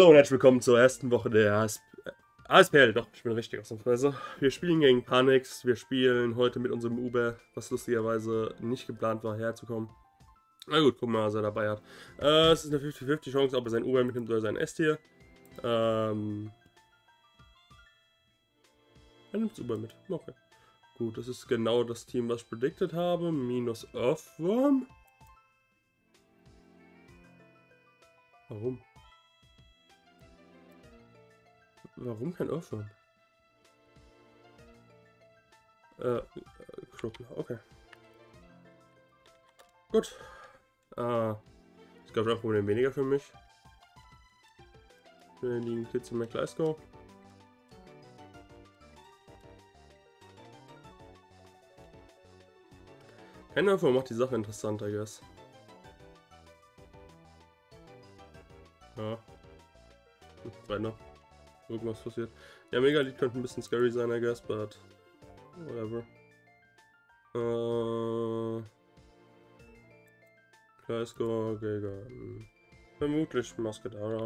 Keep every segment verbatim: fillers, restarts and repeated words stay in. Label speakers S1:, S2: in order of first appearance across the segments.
S1: Hallo und herzlich willkommen zur ersten Woche der A S P L. Doch, ich bin richtig ausnahmsweise. Wir spielen gegen Panix. Wir spielen heute mit unserem Uber, was lustigerweise nicht geplant war, herzukommen. Na gut, gucken wir mal, was er dabei hat. Äh, es ist eine fünfzig fünfzig Chance, ob er sein Uber mitnimmt oder sein S-Tier. Ähm. Er nimmt das Uber mit. Okay. Gut, das ist genau das Team, was ich predicted habe. Minus Earthworm. Warum? Warum kein Earthworm? Äh, Knuppler, okay. Gut. Ah, ich glaube, ein Problem weniger für mich. Wir liegen Kids in Glasgow. Kein Earthworm macht die Sache interessanter, I guess. Ja. Hm, weiter. Irgendwas passiert. Ja, Megalead könnte ein bisschen scary sein, I guess, but whatever. Äh. Glasgow gegen vermutlich Masquerada.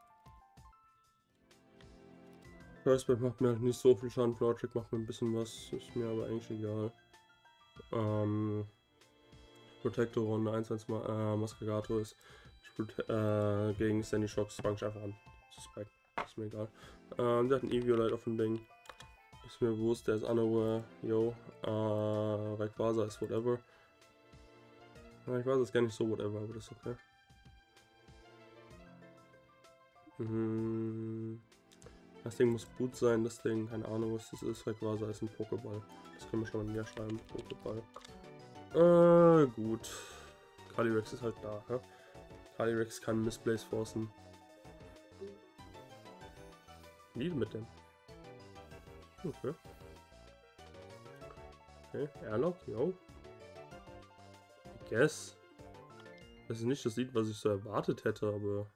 S1: Firstbite macht mir halt nicht so viel Schaden, Flowtrick macht mir ein bisschen was, ist mir aber eigentlich egal. Ähm. Protector Runde eins eins mal äh, Masquerato ist. Äh, gegen Sandy Shocks fange ich einfach an. Suspect. Ist mir egal. Ähm, der hat ein Eviolite auf dem Ding. Ist mir bewusst, der ist unaware. Yo. Äh, Rayquaza ist whatever. Rayquaza ist gar nicht so whatever, aber das ist okay. Mhm. Das Ding muss gut sein, das Ding, keine Ahnung was das ist. Rayquaza ist ein Pokéball. Das können wir schon mal niederschreiben. Pokéball. Äh, gut. Calyrex ist halt da, ja. Calyrex kann Misplace forcen. Wie mit dem? Okay. Okay, Airlock, yo. I guess. Das ist nicht das Lied, was ich so erwartet hätte, aber...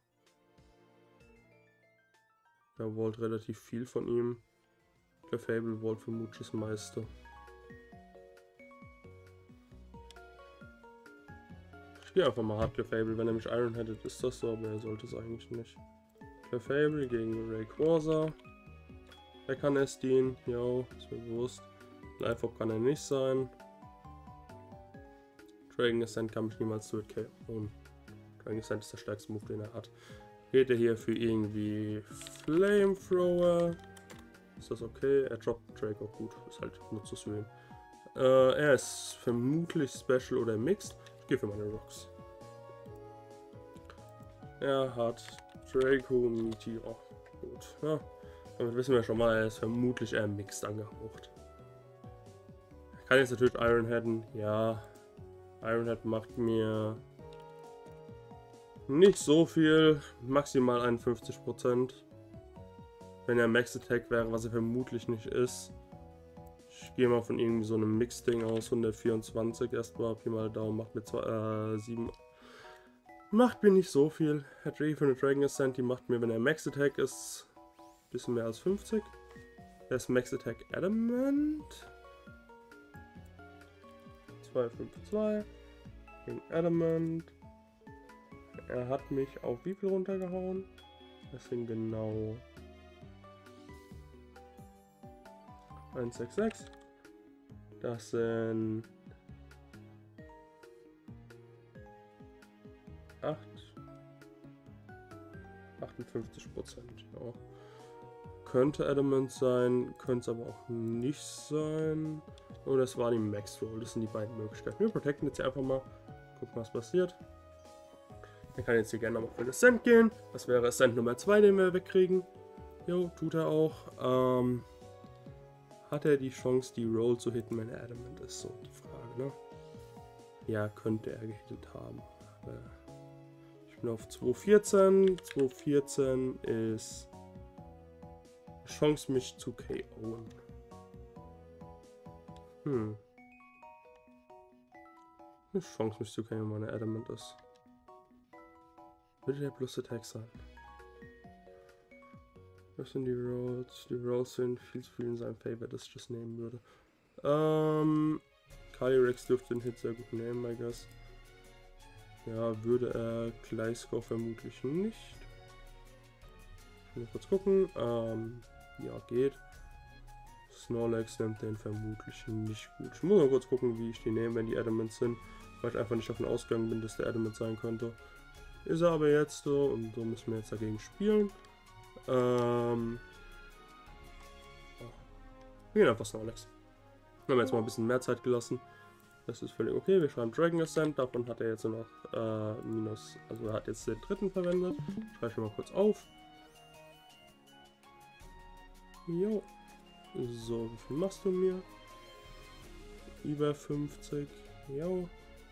S1: Er wollte relativ viel von ihm. Der Fable wollte vermutlich das meiste. Ich gehe einfach mal hart Clefable, wenn er mich Iron hättet, ist das so, aber er sollte es eigentlich nicht. Clefable gegen Rayquaza. Er kann es dienen, yo, ist mir bewusst. Lifehop kann er nicht sein. Dragon Ascent kann mich niemals zu K O. Dragon Ascent ist der stärkste Move, den er hat. Geht er hier für irgendwie Flamethrower? Ist das okay? Er droppt Draco, gut, ist halt nur zu streamen. Äh, er ist vermutlich Special oder Mixed. Ich gehe für meine Rocks. Er hat Draco Meteor. Gut, ja. Damit wissen wir schon mal, er ist vermutlich eher Mixed angehaucht. Er kann jetzt natürlich Ironheaden. Ja. Ironhead macht mir nicht so viel. Maximal einundfünfzig Prozent. Wenn er Max Attack wäre, was er vermutlich nicht ist. Ich gehe mal von irgendwie so einem Mix-Ding aus. hundertvierundzwanzig erstmal. Pi mal Daumen macht mir zwei, äh, sieben. Macht mir nicht so viel. Hat Ray für eine Dragon Ascent. Die macht mir, wenn er Max Attack ist, ein bisschen mehr als fünfzig. Er ist Max Attack Adamant. zwei fünf zwei. Gegen Adamant. Er hat mich auf wie viel runtergehauen? Das sind genau eins sechs sechs. Das sind acht, achtundfünfzig Prozent. Ja. Könnte Adamant sein, könnte es aber auch nicht sein. Oh, das war die Max Roll. Das sind die beiden Möglichkeiten. Wir protecten jetzt hier einfach mal. Gucken, was passiert. Er kann jetzt hier gerne nochmal für den Ascent gehen. Das wäre Ascent Nummer zwei, den wir wegkriegen. Jo, tut er auch. Ähm, hat er die Chance, die Roll zu hitten, wenn er Adamant ist? So die Frage, ne? Ja, könnte er gehittet haben. Aber ich bin auf zwei vierzehn. zwei vierzehn ist Chance, mich zu K O'en. Hm. Eine Chance, mich zu K O'en, wenn er Adamant ist. Würde der Plus Attack sein? Was sind die Rolls? Die Rolls sind viel zu viel in seinem Favor, dass ich das nehmen würde. Ähm. Calyrex dürfte den Hit sehr gut nehmen, I guess. Ja, würde er Glasgow vermutlich nicht. Ich will kurz gucken. Ähm, ja, geht. Snorlax nimmt den vermutlich nicht gut. Ich muss mal kurz gucken, wie ich die nehme, wenn die Adamants sind. Weil ich einfach nicht davon ausgegangen bin, dass der Adamant sein könnte. Ist er aber jetzt so und so müssen wir jetzt dagegen spielen. Ähm, wir gehen einfach Snorlax. Wir haben jetzt mal ein bisschen mehr Zeit gelassen. Das ist völlig okay. Wir schreiben Dragon Ascent. Davon hat er jetzt nur noch äh, minus. Also er hat jetzt den dritten verwendet. Schreibe ich mal kurz auf. Jo. So, wie viel machst du mir? Über fünfzig. Jo.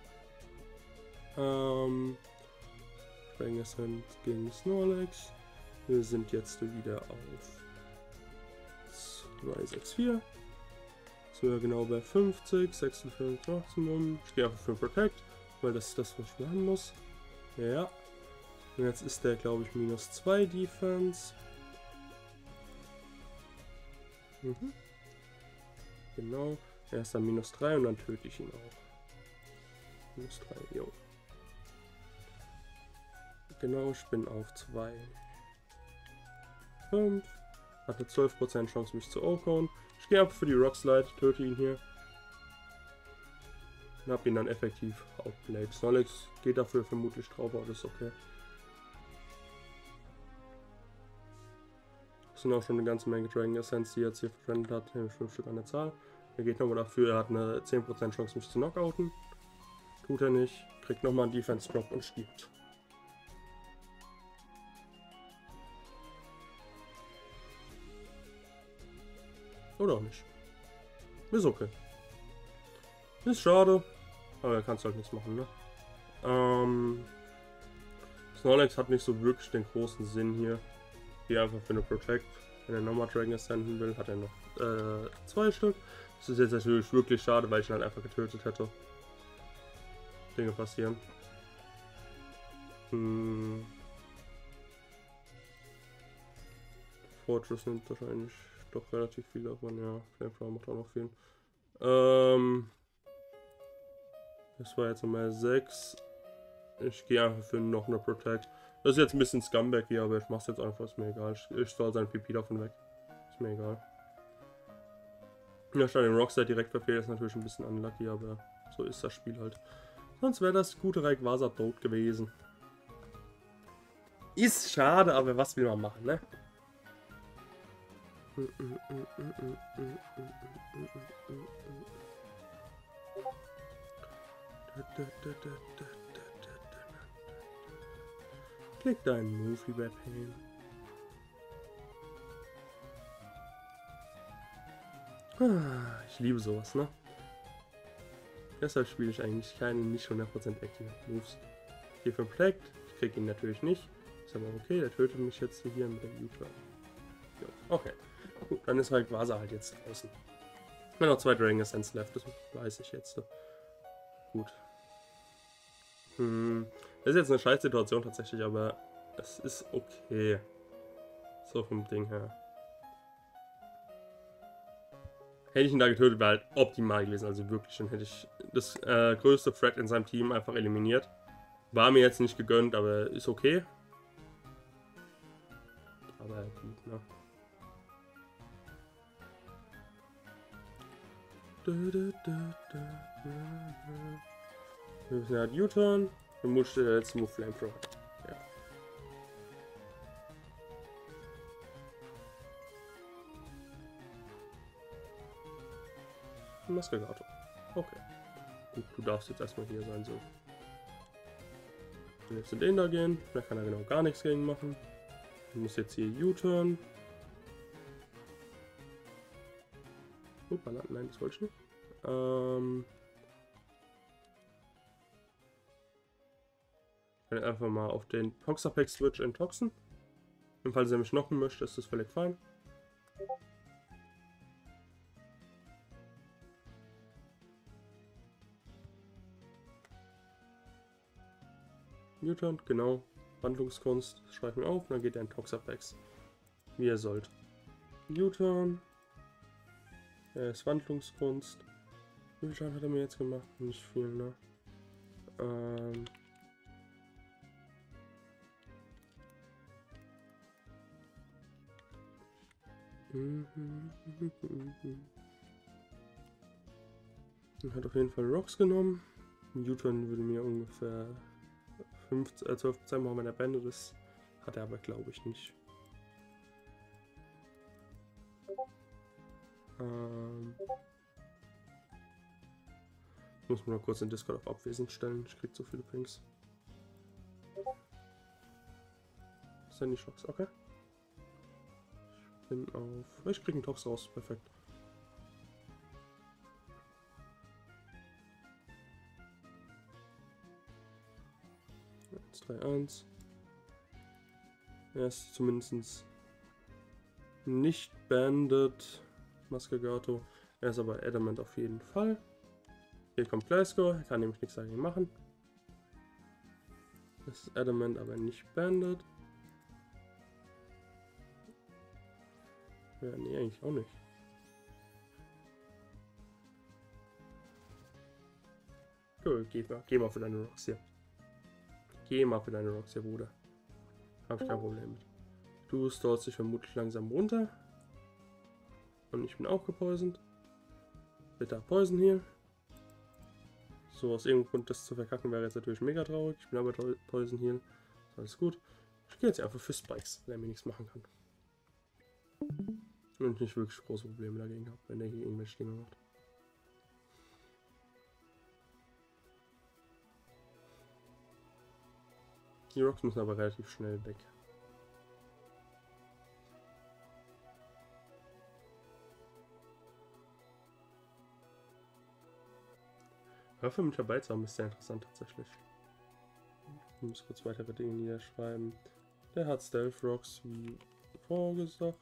S1: Ähm. Dragon Ascent gegen Snorlax. Wir sind jetzt wieder auf zwei sechs vier. Sind wir genau bei fünfzig, sechsundfünfzig Maximum. Ich gehe einfach für Protect, weil das ist das, was ich machen muss. Ja. Und jetzt ist der, glaube ich, minus zwei Defense. Mhm. Genau. Er ist dann minus drei und dann töte ich ihn auch. Minus drei, jo. Genau, ich bin auf zwei fünf. Hatte zwölf Prozent Chance, mich zu O-Conen. Ich gehe ab für die Rock Slide, töte ihn hier. Und hab ihn dann effektiv outplayed. Snorlax geht dafür vermutlich drauf, aber das ist okay. Das sind auch schon eine ganze Menge Dragon Essence, die er jetzt hier verwendet hat. Nämlich fünf Stück an der Zahl. Er geht nochmal dafür, er hat eine zehn Prozent Chance, mich zu knockouten. Tut er nicht. Kriegt nochmal einen Defense Drop und stirbt. Oder auch nicht. Ist okay. Ist schade. Aber er kann es halt nichts machen, ne? Ähm. Snorlax hat nicht so wirklich den großen Sinn hier. Hier einfach für eine Protect. Wenn er nochmal Dragon Ascenden will, hat er noch äh, zwei Stück. Das ist jetzt natürlich wirklich schade, weil ich ihn halt einfach getötet hätte. Dinge passieren. Hm. Fortress nimmt wahrscheinlich doch relativ viel davon, ja. Flamethrower macht auch noch viel. Ähm. Das war jetzt nochmal sechs. Ich gehe einfach für noch eine Protect. Das ist jetzt ein bisschen Scumbag hier, aber ich mach's jetzt einfach, ist mir egal. Ich, ich soll seinen P P davon weg. Ist mir egal. Ja, statt den Rockstar direkt verfehlt, ist natürlich ein bisschen unlucky, aber so ist das Spiel halt. Sonst wäre das gute Rayquaza tot gewesen. Ist schade, aber was will man machen, ne? Klick deinen Move, lieber Pain. Ah, ich liebe sowas, ne? Deshalb spiele ich eigentlich keine nicht hundert Prozent aktive Moves. Ich gehe für Protect, ich kriege ihn natürlich nicht. Ist aber okay, der tötet mich jetzt hier mit dem U-Turn. Okay, gut, dann ist halt Rayquaza halt jetzt draußen. Ich habe noch zwei Dragon Essence left, das weiß ich jetzt. Gut. Hm, das ist jetzt eine scheiß Situation tatsächlich, aber es ist okay. So vom Ding her. Hätte ich ihn da getötet, wäre halt optimal gewesen. Also wirklich, dann hätte ich das äh, größte Threat in seinem Team einfach eliminiert. War mir jetzt nicht gegönnt, aber ist okay. Aber gut, ne? Wir müssen halt U-Turn. Dann muss der letzte Move Flamethrower. Ja. Maskegato. Okay. Gut, du darfst jetzt erstmal hier sein, so. Dann jetzt in den da gehen. Da kann er genau gar nichts gegen machen. Ich muss jetzt hier U-Turn. Uppala, nein, das wollte ich nicht. Ähm. Ich kann einfach mal auf den Toxapex Switch enttoxen. Im Fall, er mich knocken möchte, ist das völlig fein. U-Turn, genau. Wandlungskunst, schreiben wir auf, dann geht er in Toxapex. Wie ihr sollt. U-Turn. Er ist Wandlungskunst. Wie viel Schaden hat er mir jetzt gemacht? Nicht viel, ne? Ähm. Er hat auf jeden Fall Rocks genommen. Newton würde mir ungefähr fünfzehn, zwölf Prozent machen, wenn er beendet ist. Hat er aber, glaube ich, nicht. Ähm ich muss mir noch kurz den Discord auf abwesend stellen. Ich krieg zu viele Pings. Ist ja nicht Rocks, okay. Ich bin auf. Ich krieg einen Tox raus, perfekt. eins, drei, eins. Er ist zumindest nicht banded. Maske Gato. Er ist aber Adamant auf jeden Fall. Hier kommt Glasgow. Er kann nämlich nichts dagegen machen. Das ist Adamant, aber nicht banded. Ja, nee, eigentlich auch nicht. Cool, geh mal, geh mal für deine Rocks hier. Geh mal für deine Rocks hier, Bruder. Hab ich kein Problem mit. Du stallst dich vermutlich langsam runter. Und ich bin auch gepoisoned. Bitte Poison hier. So, aus irgendeinem Grund das zu verkacken wäre jetzt natürlich mega traurig. Ich bin aber Poison hier. Ist alles gut. Ich gehe jetzt einfach für Spikes, wenn er mir nichts machen kann. Und ich nicht wirklich große Probleme dagegen habe, wenn er hier irgendwelche Dinge macht. Die Rocks müssen aber relativ schnell weg. Hör mich dabei zu haben, ist sehr interessant tatsächlich. Ich muss kurz weitere Dinge niederschreiben. Der hat Stealth Rocks, wie vorgesagt.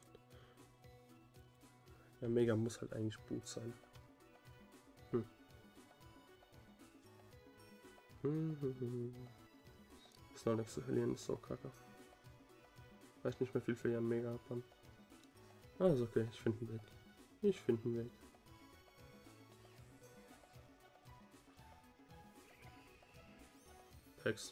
S1: Der Mega muss halt eigentlich Boot sein. Hm. Hm, hm, hm. Ist noch nichts zu verlieren, ist so kacke. Vielleicht nicht mehr viel für ihren Mega dann. Ah, ist okay, ich finde einen Weg. Ich finde einen Weg. Hex.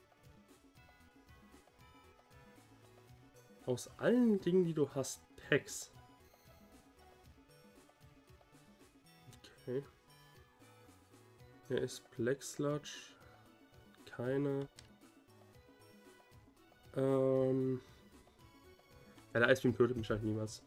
S1: Aus allen Dingen, die du hast, Hex. Okay. Er ist Black Sludge. Keine. Ähm. Ja, der Eisbeam tötet mich halt niemals.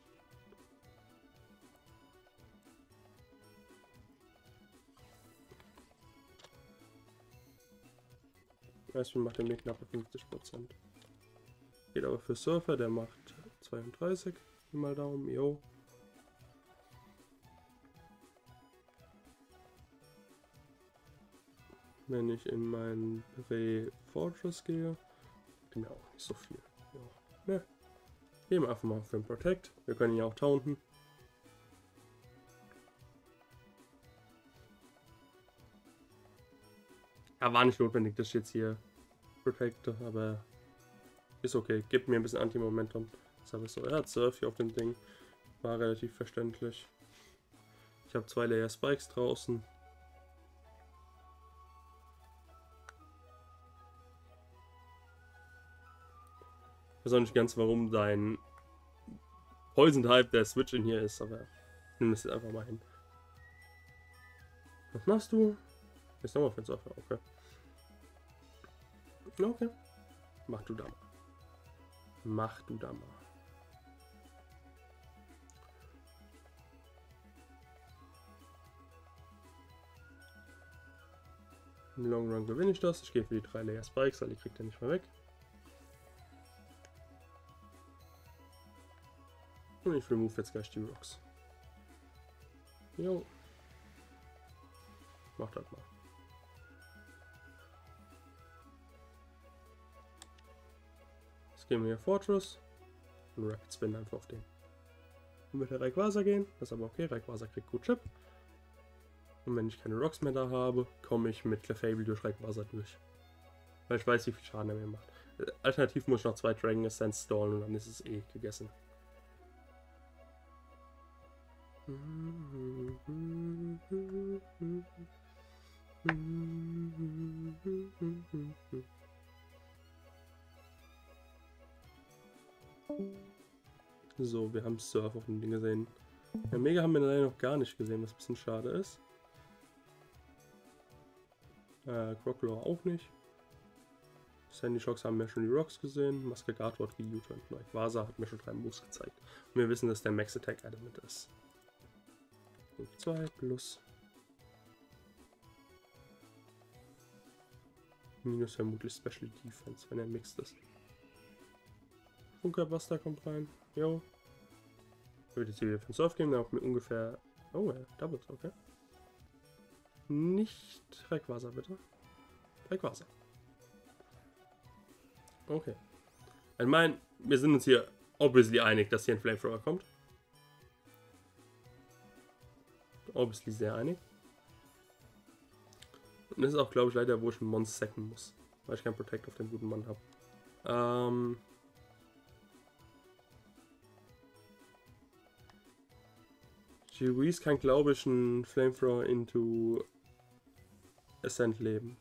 S1: Eisbeam macht den mir knappe fünfzig Prozent. Geht aber für Surfer, der macht zweiunddreißig. Mal Daumen, yo. Wenn ich in meinen Bre Fortress gehe, macht mir auch nicht so viel. Ja. Ne. Gehen wir einfach mal für den Protect. Wir können ihn ja auch taunten. Ja, war nicht notwendig, dass ich jetzt hier protecte, aber ist okay. Gibt mir ein bisschen Anti-Momentum. Das habe ich so. Er hat Surf hier auf dem Ding. War relativ verständlich. Ich habe zwei Layer Spikes draußen. Ich weiß auch nicht ganz, warum dein Poison Type der Switch in hier ist, aber nimm es jetzt einfach mal hin. Was machst du? Jetzt nochmal für den Surfer, okay. Okay. Mach du da mal. Mach du da mal. Im Long Run gewinne ich das. Ich gehe für die drei Layer Spikes, weil die kriegt er nicht mehr weg. Und ich remove jetzt gleich die Rocks. Jo. Mach das mal. Jetzt gehen wir hier Fortress und Rapid Spin einfach auf den. Und mit der Rayquaza gehen, das ist aber okay, Rayquaza kriegt gut Chip. Und wenn ich keine Rocks mehr da habe, komme ich mit Clefable durch Rayquaza durch. Weil ich weiß, wie viel Schaden er mir macht. Alternativ muss ich noch zwei Dragon Essence stallen und dann ist es eh gegessen. So, wir haben Surf auf dem Ding gesehen. Ja, Mega haben wir leider noch gar nicht gesehen, was ein bisschen schade ist. Äh, Crocodile auch nicht. Sandy Shocks haben wir schon die Rocks gesehen. Muskegato hat ge-U-Turn. Rayquaza hat mir schon drei Moves gezeigt. Und wir wissen, dass der Max Attack Element ist. zwei plus. Minus vermutlich Special Defense, wenn er mixed ist. Funkerbuster kommt rein. Jo. Ich würde jetzt hier wieder von Surf gehen, dann auch mit ungefähr. Oh, ja, Doubles, okay. Nicht Rayquaza, bitte. Rayquaza. Okay. Ich meine, wir sind uns hier obviously einig, dass hier ein Flamethrower kommt. Obviously sehr einig. Und das ist auch, glaube ich, leider, wo ich einen Mon sacken muss. Weil ich keinen Protect auf den guten Mann habe. Ähm. G-Reese kann, glaube ich, einen Flamethrower into Ascent leben.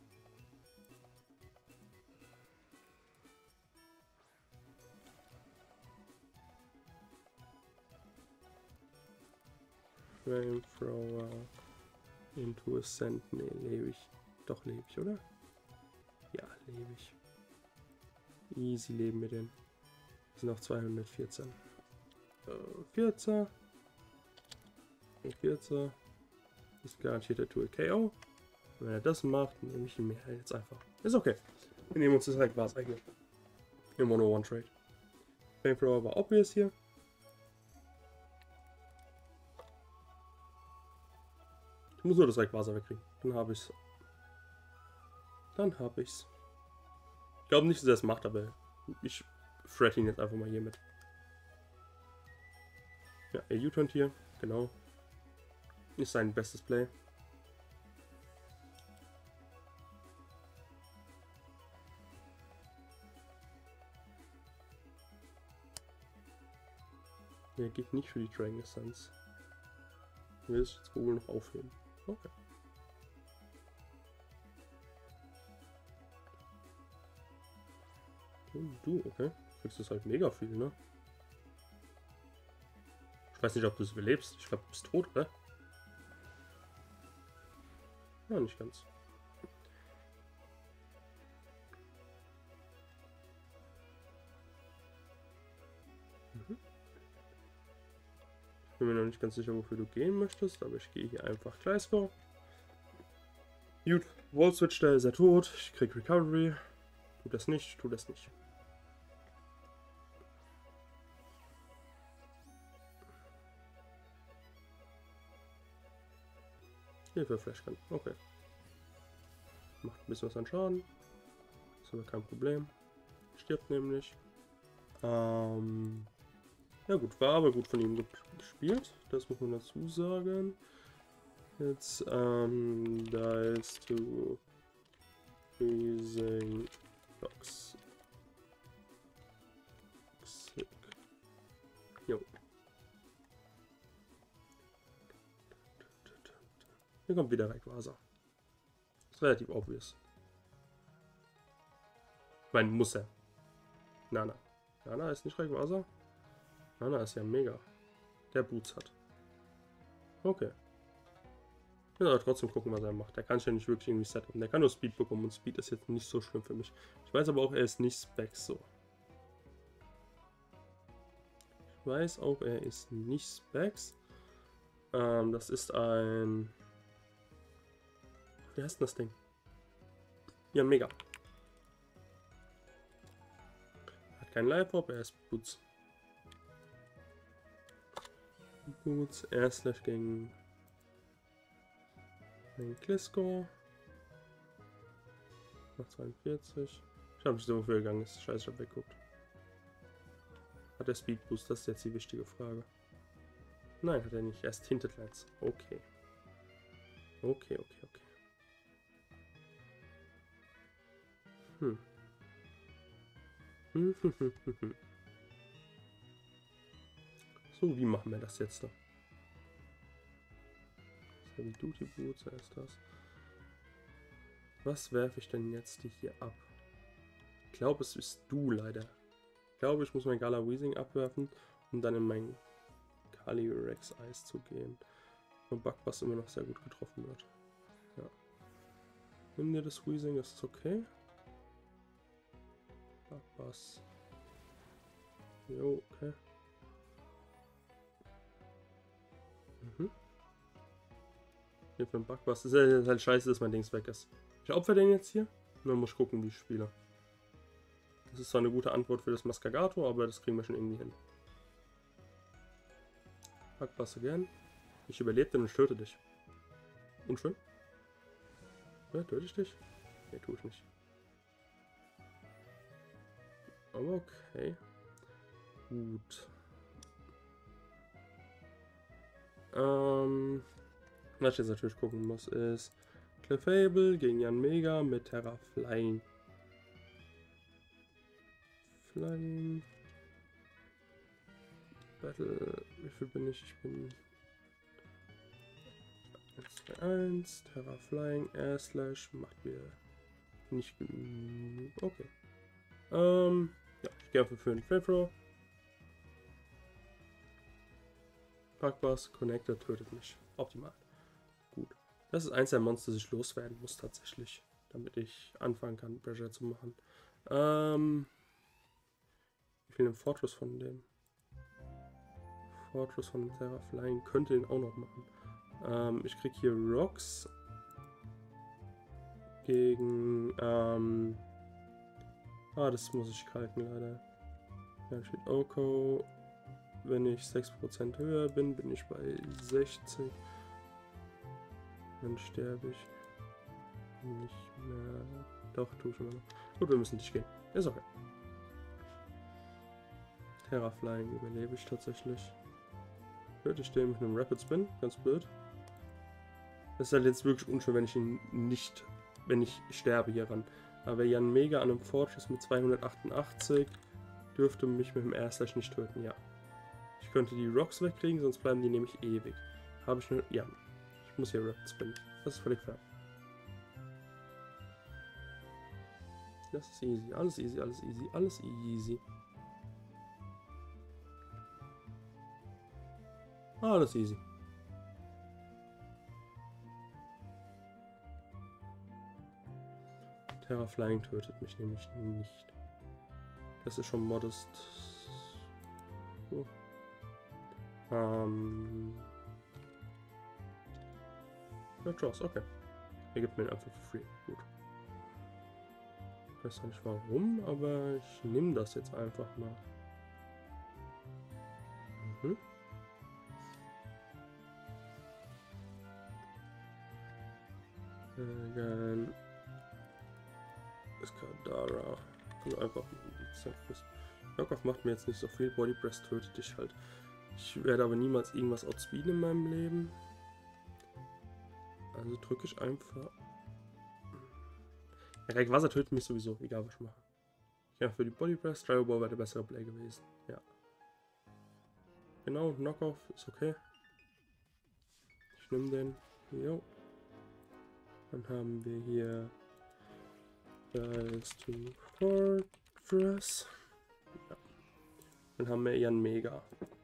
S1: Flamethrower into Ascent. Ne, lebe ich. Doch, lebe ich, oder? Ja, lebe ich. Easy leben wir den. Das sind auch zweihundertvierzehn. Äh, vierzehn. vierzehn. Ist garantiert der Tool K O. Und wenn er das macht, nehme ich ihn mir halt jetzt einfach. Ist okay. Wir nehmen uns das halt was eigentlich. Im Mono-One-Trade. Flamethrower war obvious hier. Ich muss nur das Rayquaza wegkriegen. Dann habe ich's. Dann habe ich's. Ich glaube nicht, dass er es macht, aber ich threat ihn jetzt einfach mal hier mit. Ja, er U-turnt hier. Genau. Ist sein bestes Play. Er geht nicht für die Dragon Essence. Ich will es jetzt wohl noch aufheben. Okay. Du, okay. Kriegst du halt mega viel, ne? Ich weiß nicht, ob du es überlebst. Ich glaube, du bist tot, oder? Ja, nicht ganz. Mhm. Ich bin mir noch nicht ganz sicher, wofür du gehen möchtest, aber ich gehe hier einfach Gleisco. Gut, Wall Switch, der ist er tot. Ich krieg Recovery. Tu das nicht, tu das nicht. Hier für Flashgun, okay. Macht ein bisschen was an Schaden. Ist aber kein Problem. Stirbt nämlich. Ähm, ja gut, war aber gut von ihm gespielt. Das muss man dazu sagen. Jetzt, ähm, da ist to Freezing Box. Jo. Hier kommt wieder Rayquaza. Ist relativ obvious. Ich meine, muss er. Nana. Nana ist nicht Rayquaza. Nana ist ja mega. Der Boots hat. Okay. Ich will aber trotzdem gucken, was er macht. Der kann sich ja nicht wirklich irgendwie setupen. Der kann nur Speed bekommen und Speed ist jetzt nicht so schlimm für mich. Ich weiß aber auch, er ist nicht Specs so. Ich weiß auch, er ist nicht Specs. Ähm, das ist ein... Wie heißt denn das Ding? Ja, mega. Hat keinen Life-Hop, er ist Boots. Boots, Air Slash gegen... gegen Glisco. Nach zweiundvierzig. Ich habe nicht so wofür gegangen ist. Scheiße, ich habe weggeguckt. Hat er Speed Boost? Das ist jetzt die wichtige Frage. Nein, hat er nicht. Erst Hinterlands. Okay. Okay, okay, okay. Hm. So, wie machen wir das jetzt da? Heavy Duty Boots, ist das. Was werfe ich denn jetzt hier ab? Ich glaube, es bist du leider. Ich glaube, ich muss mein Gala Weezing abwerfen um dann in mein Calyrex Eis zu gehen. Und Bugbuster immer noch sehr gut getroffen wird. Ja. Nimm dir das Weezing, das ist okay. Bugbuster. Jo, okay. Mhm. Hier für den Bugbuster. Das ist halt scheiße, dass mein Dings weg ist. Ich opfer den jetzt hier. Und dann muss ich gucken, wie ich spiele. Das ist zwar eine gute Antwort für das Mascagato, aber das kriegen wir schon irgendwie hin. Bugbuster gern. Ich überlebe den und töte dich. Unschön? Ja, töte ich dich? Nee, tue ich nicht. Aber okay. Gut. Ähm, was ich jetzt natürlich gucken muss, ist Clefable gegen Yanmega mit Terra Flying. Flying. Battle. Wie viel bin ich? Ich bin eins, zwei, eins. Terra Flying. Air Slash. Macht mir nicht genug. Okay. Ähm, ja, ich gehe einfach für den Flamethrower. Bugbuster, Connector tötet mich. Optimal. Gut. Das ist eins der Monster, das ich loswerden muss tatsächlich. Damit ich anfangen kann, Pressure zu machen. Ähm. Ich will den Fortress von dem. Fortress von Terra Flying könnte den auch noch machen. Ähm, ich krieg hier Rocks. Gegen. Ähm. Ah, das muss ich kalken leider. Dann steht Oko. Wenn ich sechs Prozent höher bin, bin ich bei sechzig. Dann sterbe ich nicht mehr. Doch, tue ich immer noch. Gut, wir müssen nicht gehen. Ist okay. Terra Flying überlebe ich tatsächlich. Würde ich den mit einem Rapid Spin, ganz blöd. Das ist halt jetzt wirklich unschön, wenn ich ihn nicht, wenn ich sterbe hier ran. Aber Yanmega an einem Fortress mit zweihundertachtundachtzig dürfte mich mit dem Air Slash nicht töten, ja. Ich könnte die Rocks wegkriegen, sonst bleiben die nämlich ewig. Habe ich nur. Ja. Ich muss hier Rapid Spin. Das ist völlig fair. Das ist easy. Alles easy, alles easy, alles easy. Alles easy. Terra Flying tötet mich nämlich nicht. Das ist schon modest. So. Ähm. Ja, Jaws, okay. Er gibt mir ihn einfach für free. Gut. Ich weiß nicht warum, aber ich nehme das jetzt einfach mal. Mhm. Gegen Escadara. Also einfach Knockoff macht mir jetzt nicht so viel. Body Press tötet dich halt. Ich werde aber niemals irgendwas outspeeden in meinem Leben. Also drücke ich einfach. Ja, Rayquaza tötet mich sowieso, egal was ich mache. Ja, für die Body Press, Dryo Ball wäre der bessere Play gewesen. Ja. Genau, Knockoff ist okay. Ich nehme den. Jo. Dann haben wir hier das to Fortress. Ja. Dann haben wir Yanmega.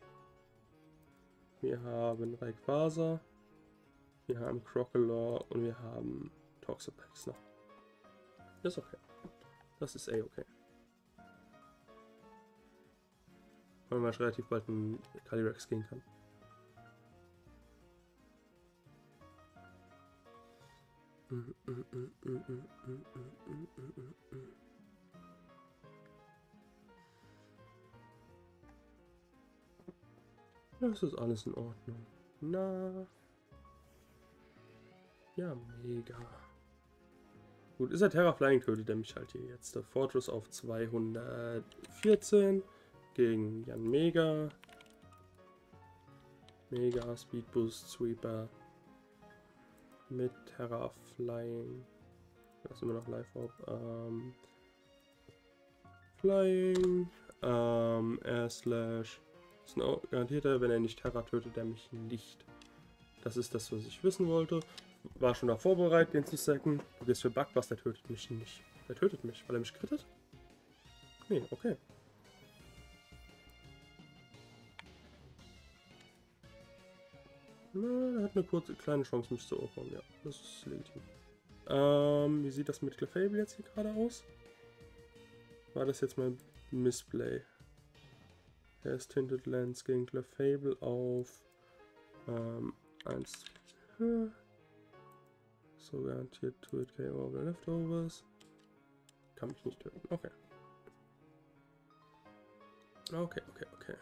S1: Wir haben Rayquaza. Wir haben Crocodile und wir haben Toxapex noch. Das ist okay. Das ist eh okay. Weil man relativ bald in Calyrex gehen kann. Das ist alles in Ordnung. Na. Ja, mega. Gut, ist der Terra Flying tötet er mich halt hier jetzt. Der Fortress auf zweihundertvierzehn gegen Yanmega. Mega Speed Boost Sweeper mit Terra Flying. Das ist immer noch live auf. Ähm, Flying. Ähm, Air Slash. Ist ein garantierter, wenn er nicht Terra tötet, er mich nicht. Das ist das, was ich wissen wollte. War schon da vorbereitet, den zu sacken. Du gehst für Bugbuster, der tötet mich nicht. Der tötet mich, weil er mich crittet? Nee, okay. Na, er hat eine kurze, kleine Chance, mich zu opfern. Ja, das ist legitim. Ähm, wie sieht das mit Clefable jetzt hier gerade aus? War das jetzt mein Missplay? Er ist Tinted Lens gegen Clefable auf ähm, eins. So garantiert to it K O over Leftovers. Kann mich nicht töten. Okay. Okay, okay, okay.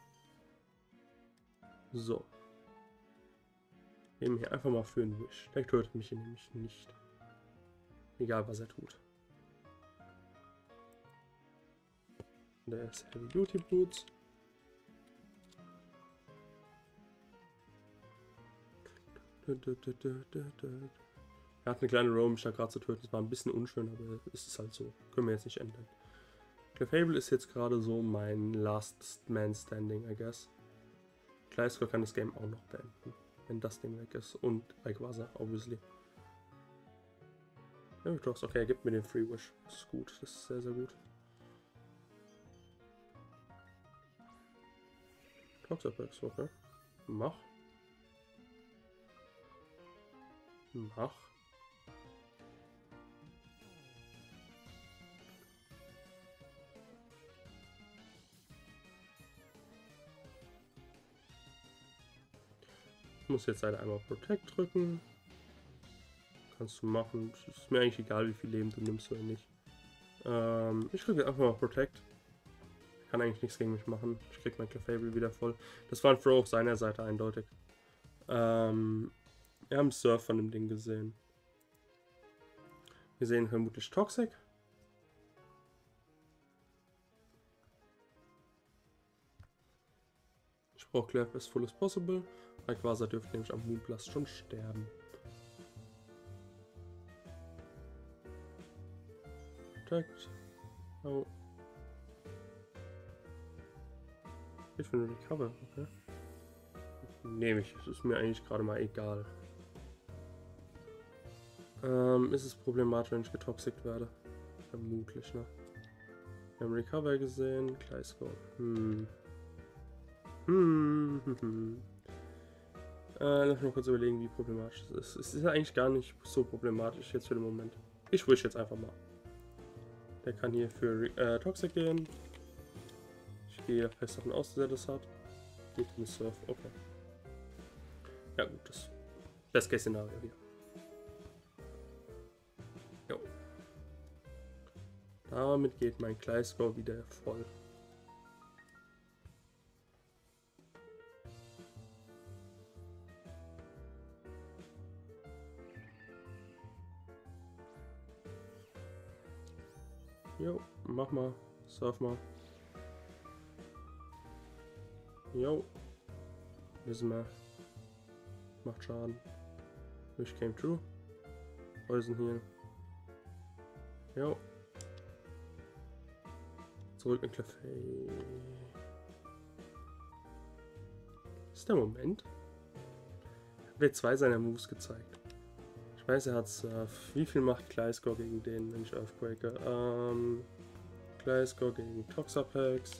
S1: So. Nehmen hier einfach mal für einen Wish. Der tötet mich hier nämlich nicht. Egal was er tut. Der ist Heavy Duty Boots. Er hat eine kleine Roam, mich da gerade zu töten. Das war ein bisschen unschön, aber es ist halt so. Können wir jetzt nicht ändern. Clefable ist jetzt gerade so mein Last Man Standing, I guess. Gleisgott kann das Game auch noch beenden, wenn das Ding weg ist. Und Rayquaza, obviously. Ja, okay, er gibt mir den Free Wish. Das ist gut, das ist sehr, sehr gut. Toxapex, okay. Mach. Mach. Ich muss jetzt halt einmal Protect drücken. Kannst du machen. Ist mir eigentlich egal, wie viel Leben du nimmst oder nicht. Ähm, ich drücke einfach mal Protect. Kann eigentlich nichts gegen mich machen. Ich krieg mein Clefable wieder voll. Das war ein Throw auf seiner Seite eindeutig. Ähm, wir haben Surf von dem Ding gesehen. Wir sehen vermutlich Toxic. Ich brauche Clef as full as possible. Rayquaza dürfte nämlich am Moonblast schon sterben. Protect. Oh. Ich finde Recover, okay. Nehme ich. Das ist mir eigentlich gerade mal egal. Ähm, ist es problematisch, wenn ich getoxikt werde? Vermutlich, ne? Wir haben Recover gesehen. Gleisgott. Hm. Hm. hm, hm. Äh, lass mich mal kurz überlegen, wie problematisch es ist. Es ist ja eigentlich gar nicht so problematisch jetzt für den Moment. Ich wish jetzt einfach mal. Der kann hier für äh, Toxic gehen. Ich gehe fest davon aus, dass er das hat. Geht in Surf, okay. Ja gut, das Best Case Szenario hier. Jo. Damit geht mein Gleisgott wieder voll. Jo, mach mal, surf mal. Jo, wissen wir. Macht Schaden. Wish came true. Poison hier. Jo. Zurück in Clefable. Das ist der Moment. Er hat mir zwei seiner Moves gezeigt. Ich weiß, er hat Surf. Wie viel macht Gleisgott gegen den, wenn ich Earthquake? Ähm. Gleisgott gegen Toxapex.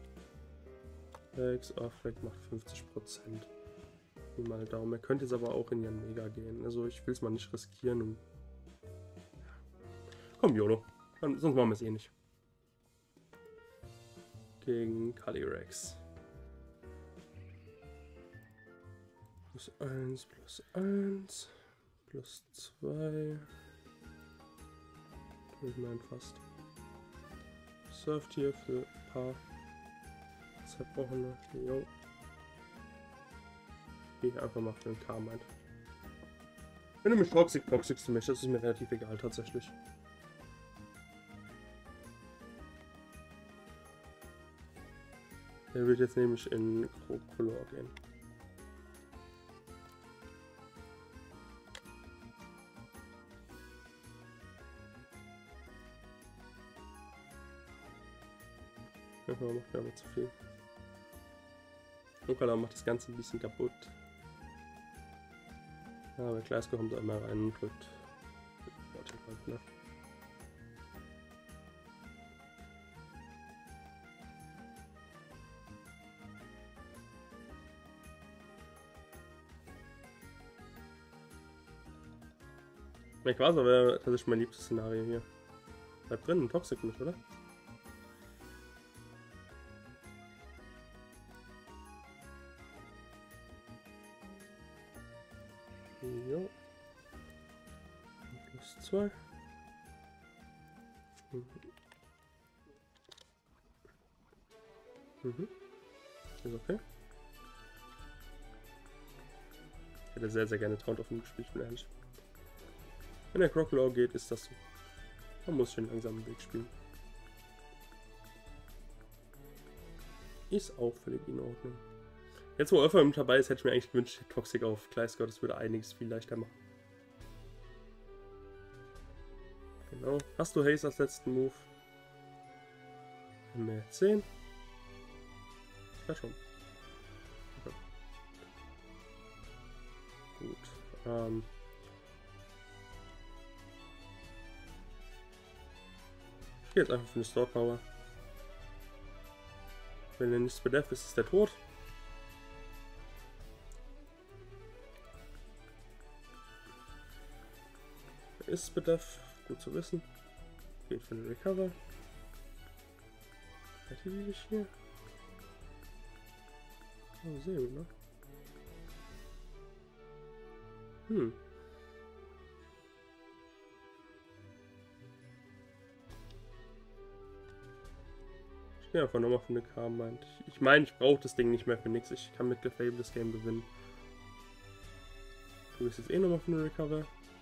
S1: Earthquake macht fünfzig Prozent. Wie mal Daumen. Er könnte jetzt aber auch in Jan Mega gehen. Also ich will es mal nicht riskieren. Und komm, YOLO. Sonst machen wir es eh nicht. Gegen Calyrex. Plus eins, plus eins, plus zwei. Ich meine fast. Surft hier für ein paar zerbrochene. Jo. Gehe einfach mal für den Carmine. Wenn du mich Toxic Toxic zu mich, das ist mir relativ egal tatsächlich. Der wird jetzt nämlich in Crocodile gehen. Ja, macht ja aber zu viel. Crocodile macht das Ganze ein bisschen kaputt. Ja, aber Gleisgott kommt einmal rein und drückt. Ne? Ich weiß, aber wäre tatsächlich mein liebstes Szenario hier. Bleibt drin, ein Toxic nicht, oder? Jo. Plus zwei. Mhm. Mhm. Ist okay. Ich hätte sehr, sehr gerne Taunt auf ihm gespielt, bin ehrlich. Wenn der Crocodile geht, ist das so. Man muss schon langsam einen Weg spielen. Ist auch völlig in Ordnung. Jetzt, wo Alpha mit dabei ist, hätte ich mir eigentlich gewünscht, Toxic auf Gleisgott, das würde einiges viel leichter machen. Genau. Hast du Haze als letzten Move? Mehr zehn? Ja, schon. Okay. Gut. Ähm. Ich gehe jetzt einfach für eine Store Power. Wenn er nichts bedarf, ist, ist der tot. Ist Bedarf, gut zu wissen. Geht für den Recover. Hätte die dich hier? Oh, sehr gut, ne? Hm. Ich gehe einfach nochmal für eine Carmine. Ich, ich meine, ich brauche das Ding nicht mehr für nichts. Ich kann mit Clefable das Game gewinnen. Du bist jetzt eh nochmal für eine Recover.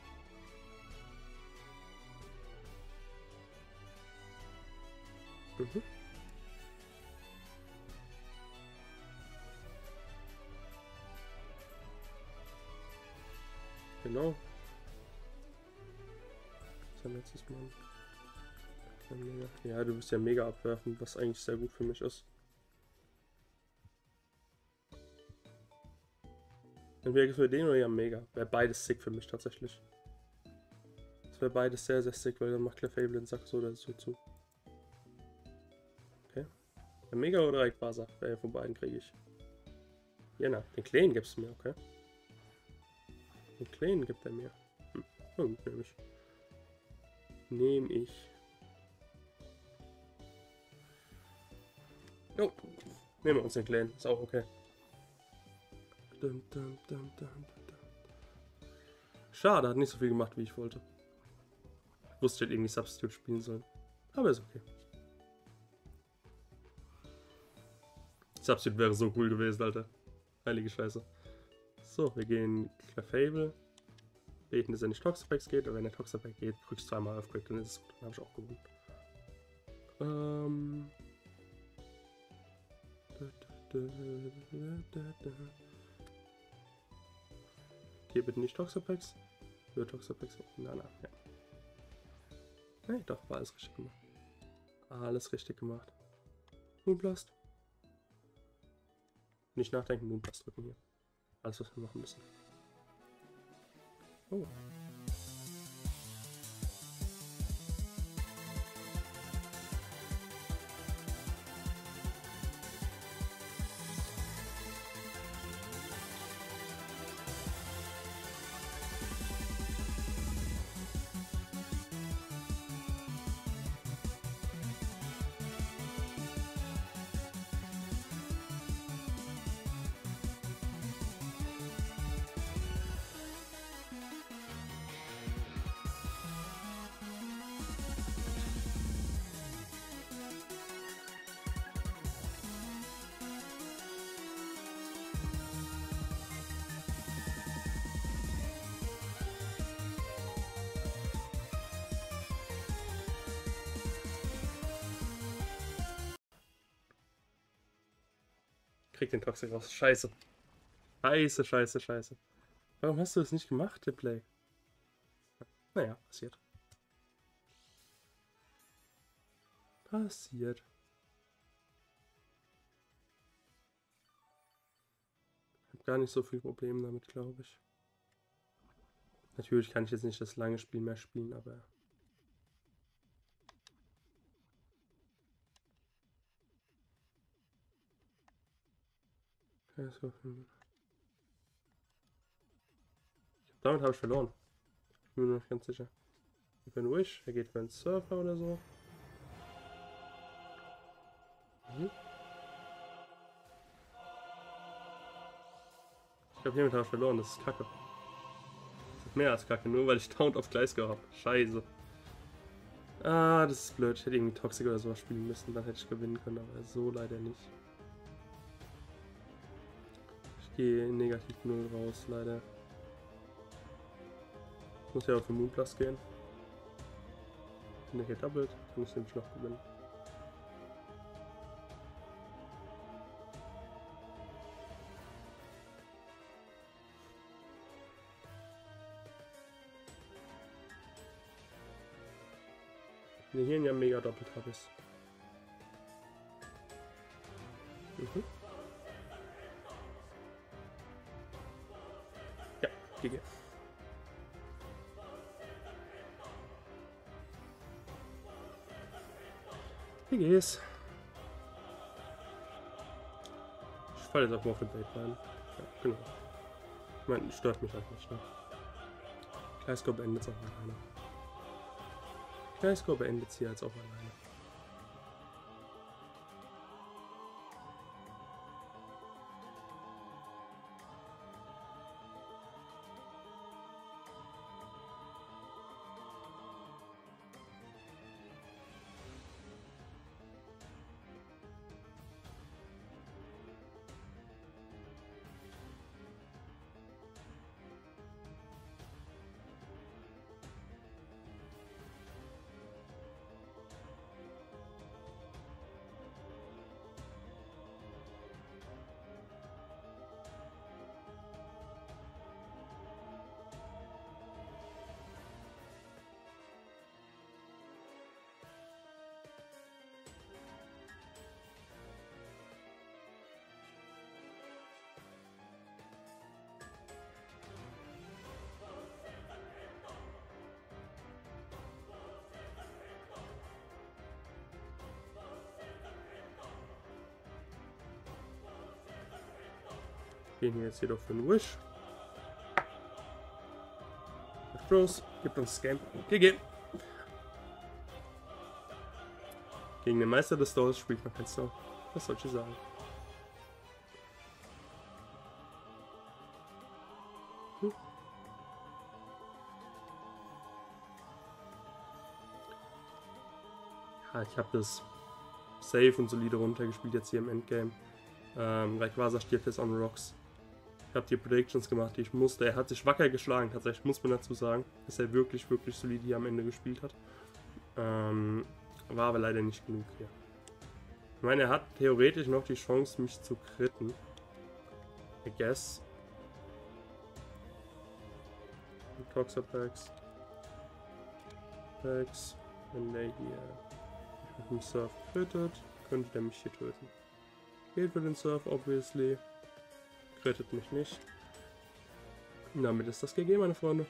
S1: Mhm. Genau. Sein letztes Mal. Ja, du bist ja mega abwerfen, was eigentlich sehr gut für mich ist. Entweder für den oder ja mega. Wäre beides sick für mich tatsächlich. Das wäre beides sehr, sehr sick, weil dann macht Clefable den Sack so oder so zu. Okay. Der Mega oder Rayquaza? Wer von beiden kriege ich? Ja, na, den Kleinen gibst du mir, okay? Den Kleinen gibt er mir. Hm. Oh, gut, nehme ich. Nehme ich. Jo. Nehmen wir uns den Kleinen. Ist auch okay. Dum, dum, dum, dum, dum. Schade, hat nicht so viel gemacht, wie ich wollte. Ich wusste, ich hätte irgendwie Substitute spielen sollen. Aber ist okay. Substitute wäre so cool gewesen, Alter. Heilige Scheiße. So, wir gehen Clefable. Beten, dass er nicht Toxapex geht, aber wenn er Toxapex geht, drückst du zweimal auf Quick, dann ist es gut. Dann habe ich auch gewonnen. Ähm. Hier bitte nicht Toxapex. Für Toxapex. Na, na, ja. Nee, doch, war alles richtig gemacht. Alles richtig gemacht. Moonblast. Nicht nachdenken, Moonblast drücken hier. Alles, was wir machen müssen. Oh. Krieg den Toxic raus. Scheiße. Scheiße, scheiße, scheiße. Warum hast du das nicht gemacht, der Play? Naja, passiert. Passiert. Ich habe gar nicht so viel Probleme damit, glaube ich. Natürlich kann ich jetzt nicht das lange Spiel mehr spielen, aber... Okay, so. Damit habe ich verloren. Bin mir noch ganz sicher. Für einen Wish, er geht für einen Surfer oder so. Mhm. Ich glaube, hiermit habe ich verloren, das ist kacke. Das ist mehr als kacke, nur weil ich Taunt auf Gleisgau habe. Scheiße. Ah, das ist blöd. Ich hätte irgendwie Toxic oder sowas spielen müssen, dann hätte ich gewinnen können, aber so leider nicht. Ich gehe in negativ null raus, leider. Ich muss ja auf den Moonplus gehen. Wenn der hier doppelt, kann ich nämlich noch gewinnen. Wenn ich hier ja mega doppelt habe ich. Mhm. Ja, G G. G Gs. Ich falle jetzt auf Morphin Bait rein. Ja, genau. Ich meine, stört mich halt nicht, ne? Gleisgau beendet es auch alleine. Gleisgau beendet es hier jetzt auch alleine. Gehen wir jetzt jedoch für einen Wish. Los, gibt uns das Game. G G. Gegen den Meister des Stores spielt man kein Store. Was soll ich sagen? Hm. Ja, ich habe das safe und solide runtergespielt jetzt hier im Endgame. Ähm, Rayquaza stirbt jetzt on Rocks. Ich habe die Predictions gemacht, die ich musste. Er hat sich wacker geschlagen, tatsächlich, muss man dazu sagen, dass er wirklich, wirklich solide hier am Ende gespielt hat. Ähm, war aber leider nicht genug hier. Ich meine, er hat theoretisch noch die Chance, mich zu critten. I guess. Toxapex. Pex. Wenn der hier mit dem Surf crittet, könnte der mich hier töten. Geht für den Surf, obviously. Rettet mich nicht. Und damit ist das G G, meine Freunde.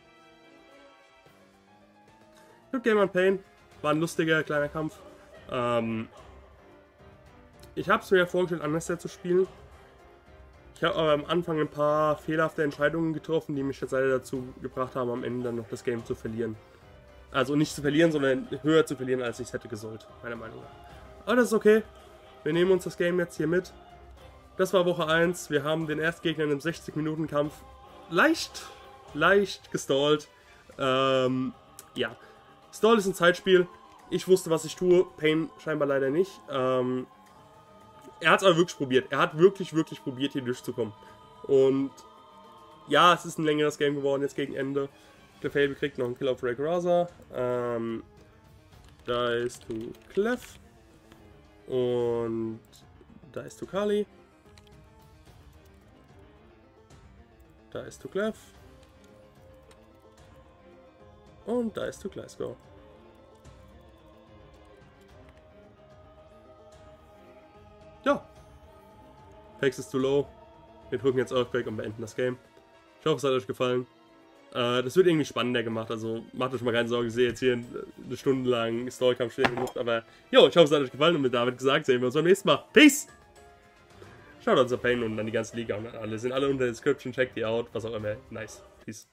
S1: Good Game on Pain. War ein lustiger kleiner Kampf. Ähm ich habe es mir ja vorgestellt, anders zu spielen. Ich habe aber am Anfang ein paar fehlerhafte Entscheidungen getroffen, die mich jetzt leider dazu gebracht haben, am Ende dann noch das Game zu verlieren. Also nicht zu verlieren, sondern höher zu verlieren, als ich es hätte gesollt, meiner Meinung nach. Aber das ist okay. Wir nehmen uns das Game jetzt hier mit. Das war Woche eins. Wir haben den Erstgegner in einem sechzig Minuten Kampf leicht, leicht gestallt. Ähm, ja. Stall ist ein Zeitspiel. Ich wusste, was ich tue. Pain scheinbar leider nicht. Ähm, er hat es aber wirklich probiert. Er hat wirklich, wirklich probiert, hier durchzukommen. Und ja, es ist ein längeres Game geworden jetzt gegen Ende. Der Fable kriegt noch einen Kill auf Rayquaza. Ähm, da ist du Clef. Und da ist du Kali. Da ist du Clef. Und da ist du Gleisgau. Ja. Pex ist zu low. Wir drücken jetzt Earthquake und beenden das Game. Ich hoffe, es hat euch gefallen. Äh, das wird irgendwie spannender gemacht, also macht euch mal keine Sorge, ich sehe jetzt hier eine Stunde lang Storykampf schwer genug, aber jo, ich hoffe, es hat euch gefallen und mit David gesagt, sehen wir uns beim nächsten Mal. Peace! Schaut uns auf Pain und dann die ganze Liga und alle sind alle unter der Description, checkt die out, was auch immer. Nice. Peace.